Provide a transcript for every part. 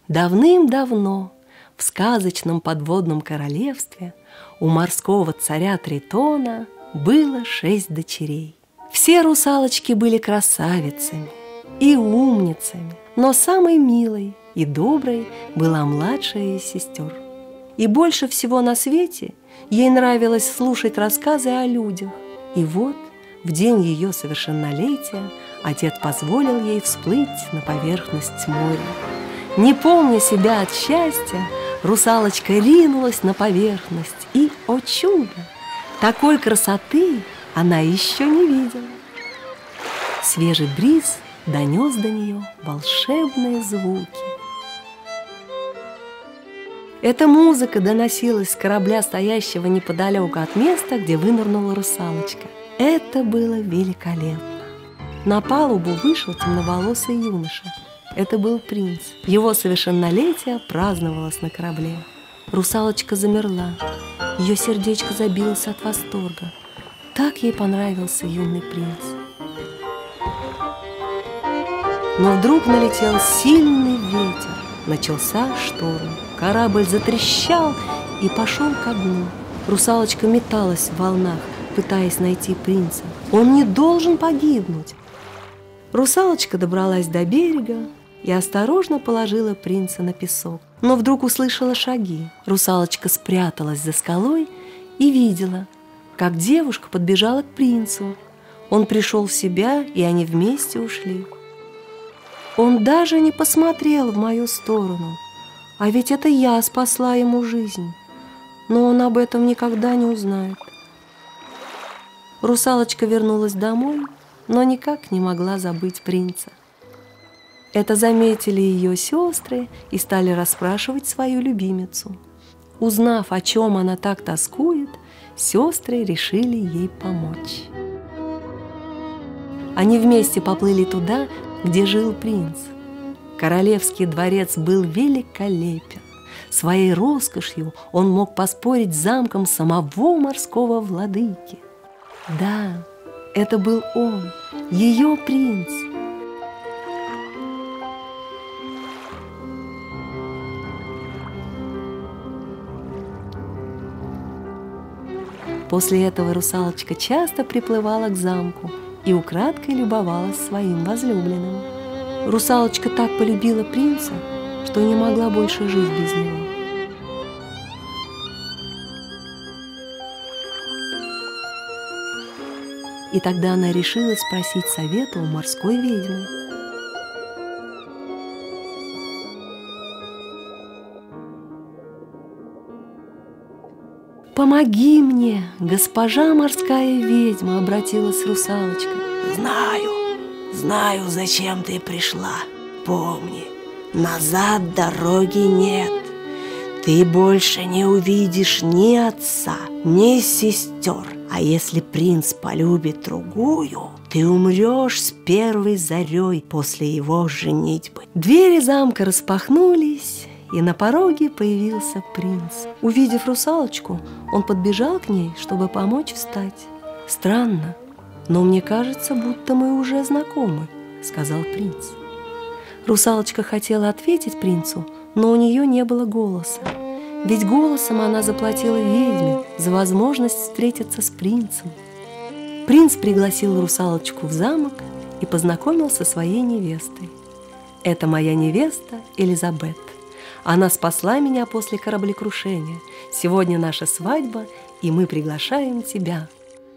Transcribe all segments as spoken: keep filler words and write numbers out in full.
Давным-давно в сказочном подводном королевстве у морского царя Тритона было шесть дочерей. Все русалочки были красавицами и умницами, но самой милой и доброй была младшая из сестер. И больше всего на свете ей нравилось слушать рассказы о людях. И вот в день ее совершеннолетия отец позволил ей всплыть на поверхность моря. Не помня себя от счастья, русалочка ринулась на поверхность, и, о чудо, такой красоты она еще не видела. Свежий бриз донес до нее волшебные звуки. Эта музыка доносилась с корабля, стоящего неподалеку от места, где вынырнула русалочка. Это было великолепно. На палубу вышел темноволосый юноша. Это был принц. Его совершеннолетие праздновалось на корабле. Русалочка замерла. Ее сердечко забилось от восторга. Так ей понравился юный принц. Но вдруг налетел сильный ветер. Начался шторм. Корабль затрещал и пошел ко дну. Русалочка металась в волнах, пытаясь найти принца. Он не должен погибнуть. Русалочка добралась до берега и осторожно положила принца на песок. Но вдруг услышала шаги. Русалочка спряталась за скалой и видела, как девушка подбежала к принцу. Он пришел в себя, и они вместе ушли. Он даже не посмотрел в мою сторону, а ведь это я спасла ему жизнь. Но он об этом никогда не узнает. Русалочка вернулась домой, но никак не могла забыть принца. Это заметили ее сестры и стали расспрашивать свою любимицу. Узнав, о чем она так тоскует, сестры решили ей помочь. Они вместе поплыли туда, где жил принц. Королевский дворец был великолепен. Своей роскошью он мог поспорить с замком самого морского владыки. Да, это был он, ее принц. После этого русалочка часто приплывала к замку и украдкой любовалась своим возлюбленным. Русалочка так полюбила принца, что не могла больше жить без него. И тогда она решила спросить совета у морской ведьмы. «Помоги мне, госпожа морская ведьма!» — обратилась русалочка. «Знаю, знаю, зачем ты пришла. Помни, назад дороги нет. Ты больше не увидишь ни отца, ни сестер. А если принц полюбит другую, ты умрешь с первой зарей после его женитьбы». Двери замка распахнулись, и на пороге появился принц. Увидев русалочку, он подбежал к ней, чтобы помочь встать. «Странно, но мне кажется, будто мы уже знакомы», — сказал принц. Русалочка хотела ответить принцу, но у нее не было голоса. Ведь голосом она заплатила ведьме за возможность встретиться с принцем. Принц пригласил русалочку в замок и познакомил со своей невестой. «Это моя невеста Элизабет. Она спасла меня после кораблекрушения. Сегодня наша свадьба, и мы приглашаем тебя».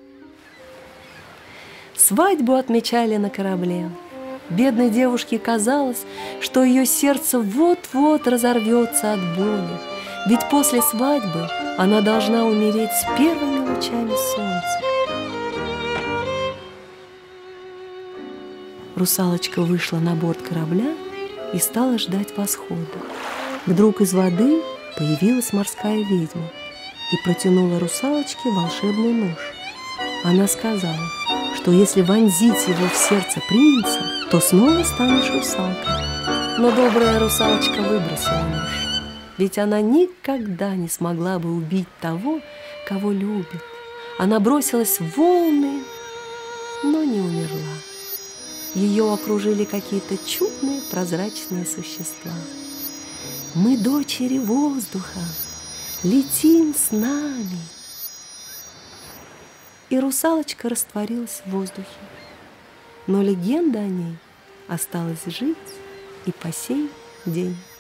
Свадьбу отмечали на корабле. Бедной девушке казалось, что ее сердце вот-вот разорвется от боли. Ведь после свадьбы она должна умереть с первыми лучами солнца. Русалочка вышла на борт корабля и стала ждать восхода. Вдруг из воды появилась морская ведьма и протянула русалочке волшебный нож. Она сказала, что если вонзить его в сердце принца, то снова станешь русалкой. Но добрая русалочка выбросила нож, ведь она никогда не смогла бы убить того, кого любит. Она бросилась в волны, но не умерла. Ее окружили какие-то чудные прозрачные существа. Мы дочери воздуха, летим с нами. И русалочка растворилась в воздухе. Но легенда о ней осталась жить и по сей день.